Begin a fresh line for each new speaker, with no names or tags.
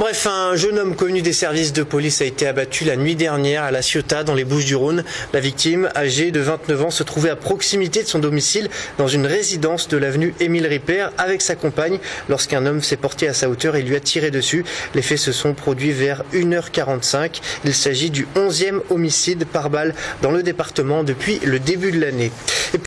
Bref, un jeune homme connu des services de police a été abattu la nuit dernière à La Ciotat, dans les Bouches-du-Rhône. La victime, âgée de 29 ans, se trouvait à proximité de son domicile dans une résidence de l'avenue Émile Ripert avec sa compagne lorsqu'un homme s'est porté à sa hauteur et lui a tiré dessus. Les faits se sont produits vers 1h45. Il s'agit du 11e homicide par balle dans le département depuis le début de l'année. Et puis